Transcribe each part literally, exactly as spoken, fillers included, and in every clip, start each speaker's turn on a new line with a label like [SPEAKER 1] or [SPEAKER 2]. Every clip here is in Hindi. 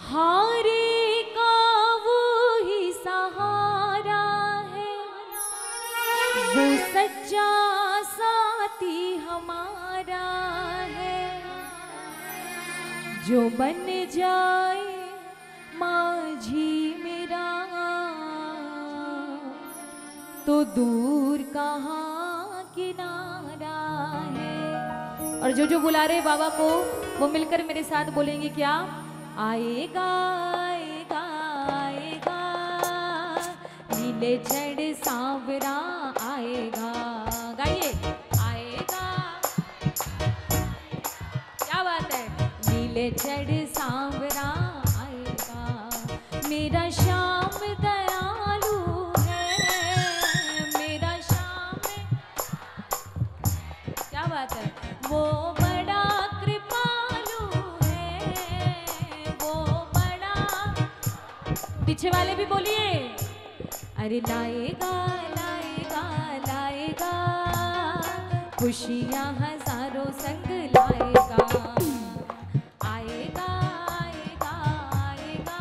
[SPEAKER 1] हारे का वो ही सहारा है, वो सच्चा साथी हमारा है। जो बन जाए माझी मेरा तो दूर कहाँ किनारा है। और जो जो बुला रहे बाबा को वो मिलकर मेरे साथ बोलेंगे क्या? आएगा आएगा आएगा नीले छड़ सांवरा आएगा। गाइए आएगा, क्या बात है। नीले छड़ सांवरा आएगा, मेरा श्याम दयालु है, मेरा श्याम, क्या बात है। वो बड़ा कृपालु है, वो बड़ा, पीछे वाले भी बोलिए। अरे लाएगा लाएगा लाएगा खुशियाँ हजारों संग लाएगा। आएगा आएगा आएगा।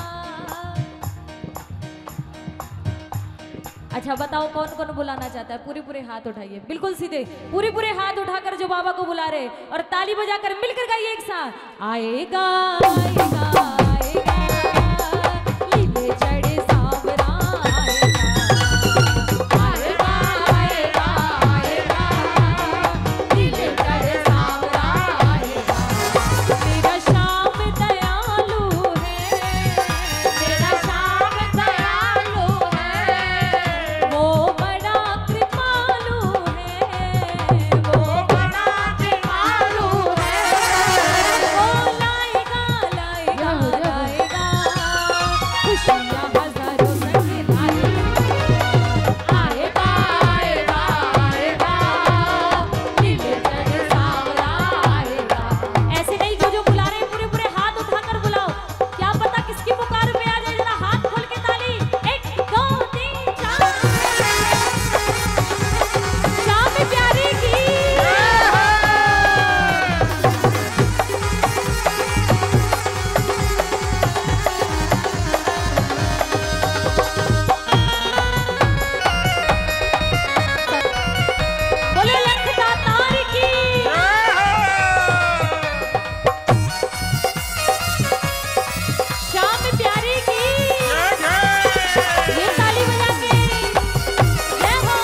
[SPEAKER 1] अच्छा बताओ कौन कौन बुलाना चाहता है? पूरे पूरे हाथ उठाइए, बिल्कुल सीधे पूरे पूरे हाथ उठाकर जो बाबा को बुला रहे, और ताली बजाकर मिलकर गाइए एक साथ। आएगा आएगा आएगा नीले चढ़े सांवरा आएगा, आएगा आएगा आएगा नीले चढ़े सांवरा आएगा। मेरा श्याम दयालु है, मेरा श्याम दयालु है, वो बड़ा कृपालु है, वो बड़ा कृपालु है। वो लाएगा लाएगा लाएगा खुशियाँ हजारों संग लाएगा। आएगा आएगा आएगा नीले चढ़े सांवरा आएगा। ऐसे नहीं, जो जो बुला रहे हैं पूरे पूरे हाथ उठाकर बुलाओ। क्या पता किसकी पुकार पे आ जाए। जरा हाथ खोल के ताली, एक दो तीन चार। श्याम प्यारे की बोले लखता तार की। श्याम प्यारे की ये ताली बजा के जय हो।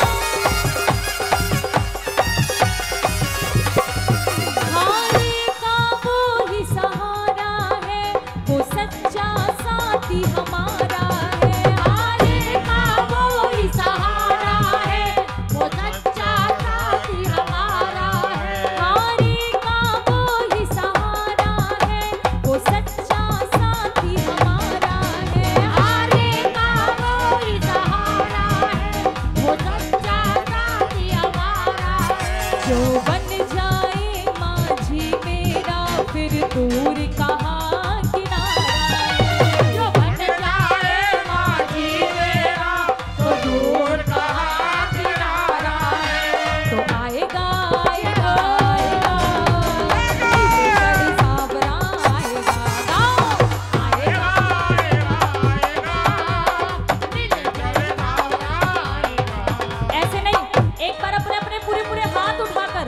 [SPEAKER 1] हारे का वो ही सहारा है, वो सच्चा साथी हमारा है। हारे का वो ही सहारा है, वो सच्चा साथी हमारा है। हारे का वो ही सहारा है, वो सच्चा साथी हमारा है। हारे का वो ही सहारा है, वो सच्चा साथी हमारा है। जो बन जाए माझी मेरा फिर दूर कहाँ किनारा है। जो बन जाए माझी मेरा तो दूर कहाँ किनारा है। तो आएगा आएगा आएगा नीले चढ़े सांवरा आएगा। गाओ आएगा आएगा आएगा नीले चढ़े सांवरा आएगा। ऐसे नहीं, एक बार अपने अपने पूरे पूरे हाथ उठाकर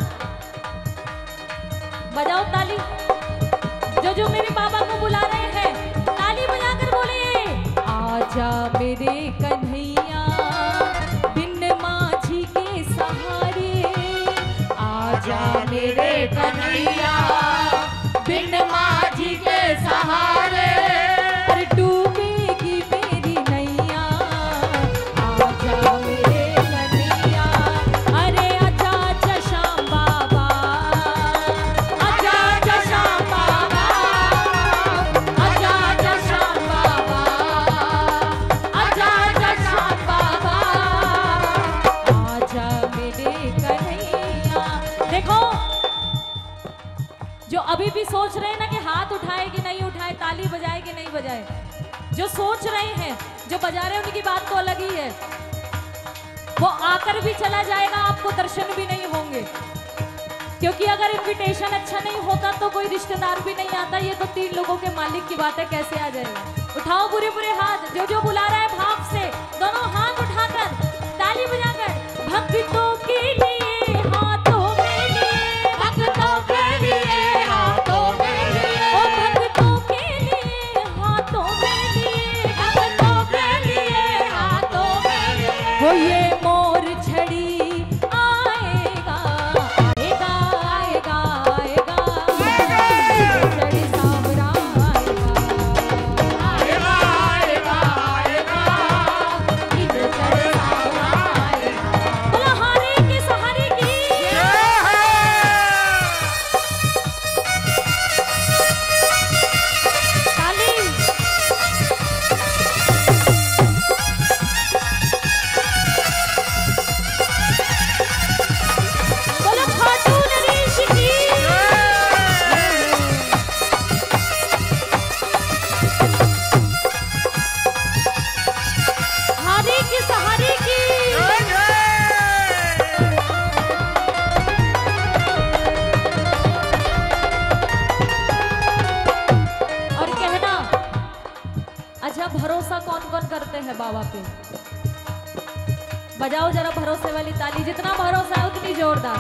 [SPEAKER 1] बजाओ ताली। जो जो मेरे बाबा को बुला रहे हैं ताली बजाकर बोले। आजा मेरे कन्हैया बिन माझी के सहारे, आजा मेरे कन्हैया बिन माझी के सहारे। अरे डूबेगी मेरी नैया, आजा मेरे कन्हैया। अरे आजा आजा श्याम बाबा, आजा आजा श्याम बाबा, आजा आजा श्याम बाबा, आजा आजा श्याम बाबा, आजा मेरे कन्हैया। देखो जो अभी भी सोच रहे हैं ना कि हाथ उठाए कि नहीं उठाए, ताली बजाए कि नहीं बजाए, जो सोच रहे हैं, जो बजा रहे हैं, उनकी बात तो अलग ही है। वो आकर भी चला जाएगा, आपको दर्शन भी नहीं होंगे। क्योंकि अगर इनविटेशन अच्छा नहीं होता तो कोई रिश्तेदार भी नहीं आता। ये तो तीन लोगों के मालिक की बात है, कैसे आ जाएगा। उठाओ पूरे पूरे हाथ, जो जो बुला रहा है भाव से, दोनों हाथ उठाकर ताली बजाकर भक्तों के लिए हाथों में लिए, भक्तों के लिए हाथों में लिए, ओ भक्तों के लिए हाथों में लिए, भक्तों के लिए हाथों में लिए, हो ये मोर छड़ी भरोसा कौन कौन करते हैं बाबा पे? बजाओ जरा भरोसे वाली ताली, जितना भरोसा है उतनी जोरदार।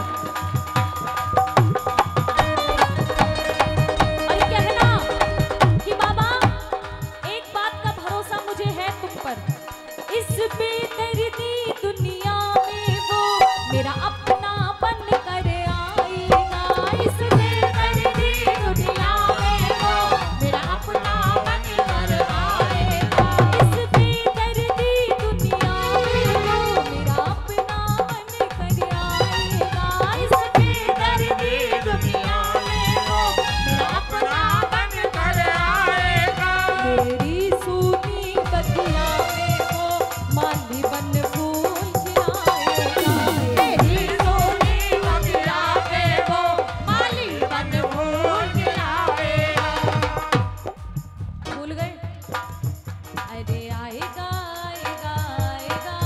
[SPEAKER 1] और कहना कि बाबा एक बात का भरोसा मुझे है तुम पर, इस बेदर्दी दुनिया में वो मेरा अपना बन कर आएगा, इस बेदर्दी दुनिया में वो मेरा अपना बन कर आएगा, इस बेदर्दी दुनिया में वो मेरा अपना बन कर आएगा, इस बेदर्दी दुनिया में वो मेरा अपना बन कर आएगा, मेरी सूनी बगिया में वो माली बन फूल खिलाएगा, मेरी सूनी बगिया में वो माली बन फूल खिलाएगा। भूल गए? अरे आएगा आएगा आएगा,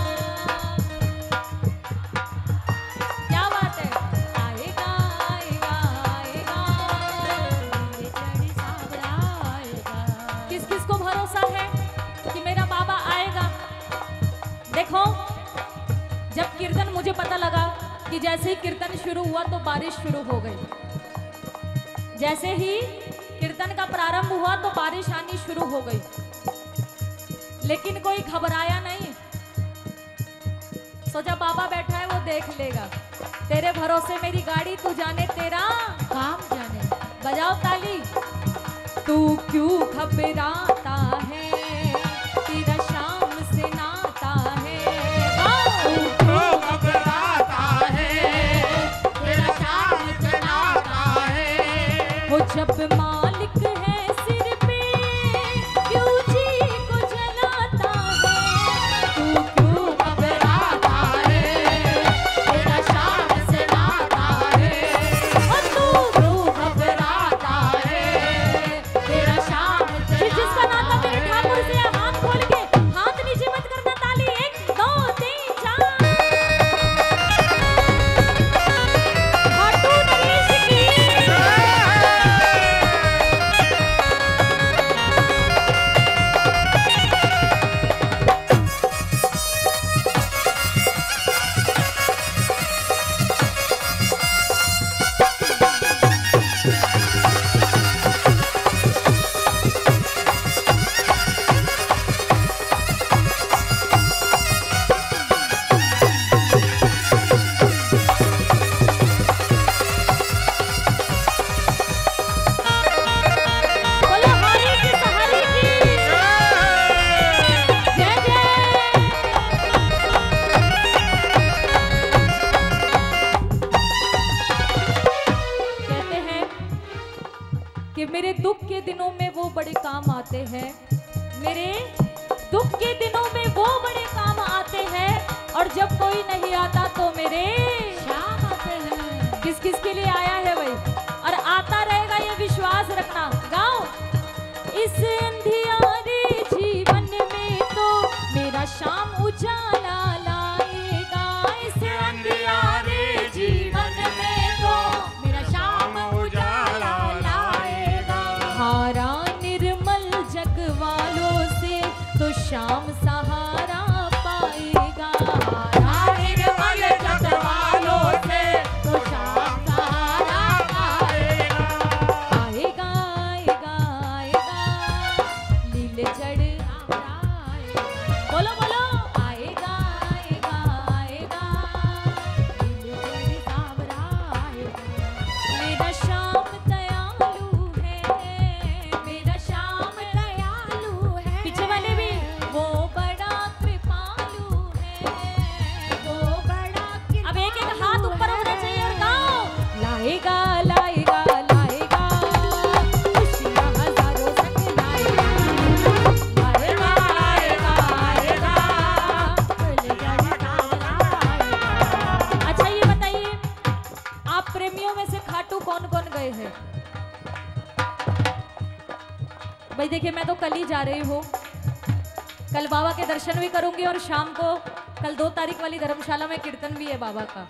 [SPEAKER 1] क्या बात है, आएगा आएगा आएगा, मेरे चढ़ी सावरा आएगा। किस किस को भरोसा है कि मेरा बाबा आएगा? देखो, जब कीर्तन मुझे पता लगा कि जैसे ही कीर्तन शुरू हुआ तो बारिश शुरू हो गई, जैसे ही कीर्तन का प्रारंभ हुआ तो बारिश आनी शुरू हो गई, लेकिन कोई घबराया नहीं। सोचा बाबा बैठा है वो देख लेगा, तेरे भरोसे मेरी गाड़ी, तू जाने तेरा काम जाने। बजाओ ताली। तू क्यों घबराता है, तेरा शाम से नाता है,
[SPEAKER 2] तू क्यों घबराता है, तेरा शाम से नाता है,
[SPEAKER 1] वो जब मालिक है सिर पे क्यों जी को जलाता है, तू क्यों
[SPEAKER 2] घबराता है, तेरा शाम से नाता है,
[SPEAKER 1] और तू
[SPEAKER 2] तू घबराता है, तेरा शाम से
[SPEAKER 1] जिस- जिसका नाता मेरे ठाकुर से है, हाथ खोल के, हाथ नीचे मत करना, ताली एक दो तीन चार। खाटू नरेश की बोलो हरी की सहारी की जय जय। कहते हैं कि मेरे दुख के दिनों में वो बड़े काम आते हैं, मेरे दुख के दिनों में वो बड़े काम आते हैं, और जब कोई नहीं आता तो मेरे
[SPEAKER 2] शाम आते हैं।
[SPEAKER 1] किस किस के लिए आया है भाई, और आता रहेगा ये विश्वास रखना। गाओ। इस अंधियारे जीवन में तो मेरा शाम उजाला लाएगा, इस अंधियारे जीवन में तो हारा निर्मल जग वालों से तो शाम सहारा पाएगा।
[SPEAKER 2] हारा निर्मल जग वालों से तो शाम सहारा पाएगा।
[SPEAKER 1] आएगा आएगा आएगा लील जड़ आएगा। बोलो बोलो आएगा आएगा आएगा लील जड़ सावरा आएगा। मेरा श्याम दयालु है, मेरा श्याम दयालु है। पीछे वाले भी वो बड़ा कृपालु है, वो बड़ा कृपालु। अब एक एक हाथ ऊपर होना चाहिए और गाओ लाएगा लाएगा लाएगा खुशियां हजारों संग लाएगा। लाएगा लाएगा लाएगा लील जड़ सावरा आएगा। अच्छा ये बताइए आप प्रेमियों में से खाटू कौन कौन गए हैं? भाई देखिए मैं तो कल ही जा रही हूँ, कल बाबा के दर्शन भी करूंगी और शाम को कल दो तारीख वाली धर्मशाला में कीर्तन भी है बाबा का।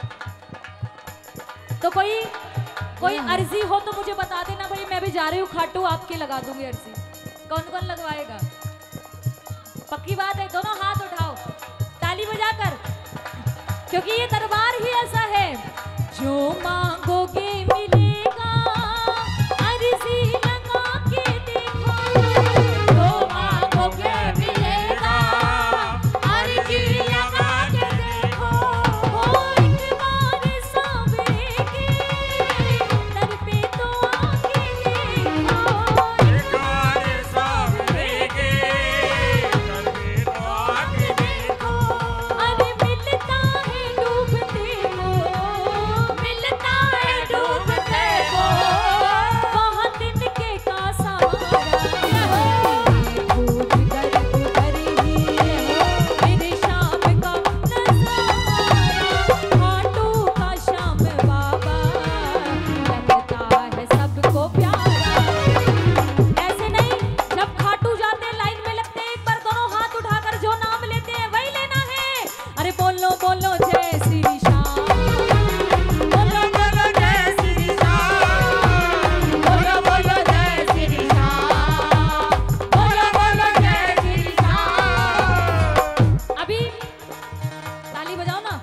[SPEAKER 1] तो कोई कोई अर्जी हो तो मुझे बता देना भाई, मैं भी जा रही हूँ खाटू, आपकी लगा दूंगी अर्जी। कौन कौन लगवाएगा? पक्की बात है, दोनों हाथ उठाओ ताली बजाकर, क्योंकि ये दरबार ही ऐसा है जो मांगोगे मिलेगा। अर्जी लगा के देखो, जो मांगोगे मिलेगा। अर्जी लगा के देखो, हो एक बार सांवरे के दर पे तो आके देखो।
[SPEAKER 2] एक बार सांवरे के दर पे तो आके देखो।
[SPEAKER 1] अरे मिलता है डूबते को, मिलता है डूबते को, वहाँ तिनके का सहारा। भूख दर्द भर ही मेरे शाम का नजारा। खाटू का श्याम बाबा लगता है सबको प्यारा। ऐसे नहीं, जब खाटू जाते हैं लाइन में लगते हैं, एक बार दोनों हाथ उठाकर जो नाम लेते हैं वही लेना है। अरे बोलो बोलो जय श्री श्याम, बोलो बोलो जय श्री श्याम, बोलो बोलो जय श्री श्याम, बोलो बोलो जय श्री श्याम। अभी ताली बजाओ ना।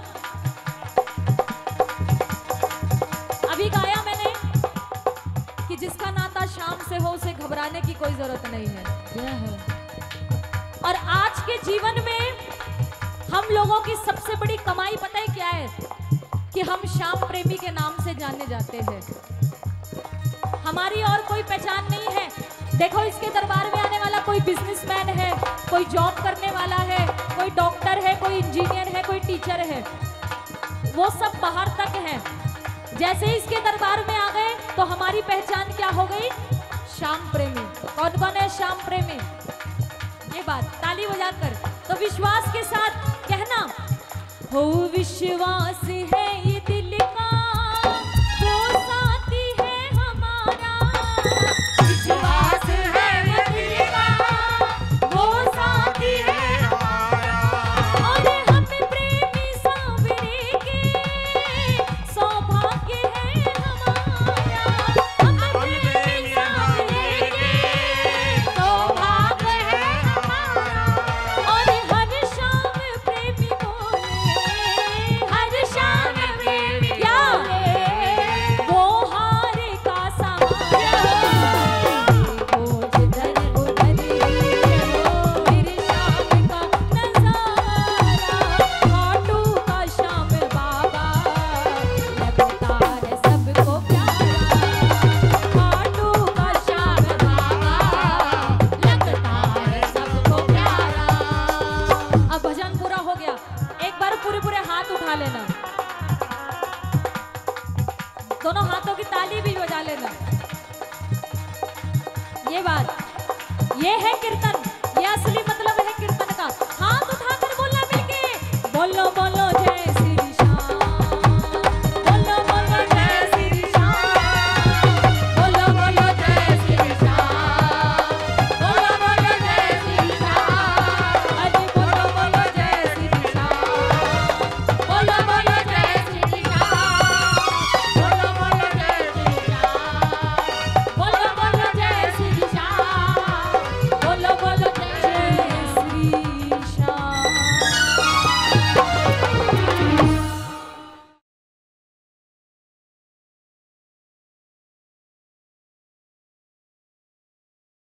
[SPEAKER 1] अभी गाया मैंने कि जिसका नाता शाम से हो उसे घबराने की कोई जरूरत नहीं है। और आज के जीवन में हम लोगों की सबसे बड़ी कमाई पता है क्या है? कि हम श्याम प्रेमी के नाम से जाने जाते हैं। हमारी और कोई पहचान नहीं है। देखो इसके दरबार में आने वाला कोई बिजनेसमैन है, कोई जॉब करने वाला है, कोई डॉक्टर है, कोई इंजीनियर है, कोई टीचर है, वो सब बाहर तक हैं। जैसे ही इसके दरबार में आ गए तो हमारी पहचान क्या हो गई? श्याम प्रेमी। कौन कौन है श्याम प्रेमी? ये बात ताली बजाकर तो विश्वास के साथ कहना, हो विश्वास है ये दिल का, वो साथी है हमारा।
[SPEAKER 2] विश्वास है ये दिल का, वो साथी है हमारा।
[SPEAKER 1] और हम प्रेमी सांवरे के सौभाग्य है हमारा। हम प्रेमी सांवरे के
[SPEAKER 2] सौभाग्य है हमारा।
[SPEAKER 1] और हर शाम प्रेमी बोले, हर शाम प्रेमी क्या वो हार का सहारा। वो जिधर उधर ही हो मेरे शाम का नजारा। खाटू का श्याम बाबा लगता है सबको प्यारा। खाटू का श्याम बाबा लगता है सबको प्यारा। अब भजन पूरा हो गया, एक बार पूरे पूरे हाथ उठा लेना, दोनों हाथों की ताली भी बजा लेना। ये बात, ये है कीर्तन, ये असली मतलब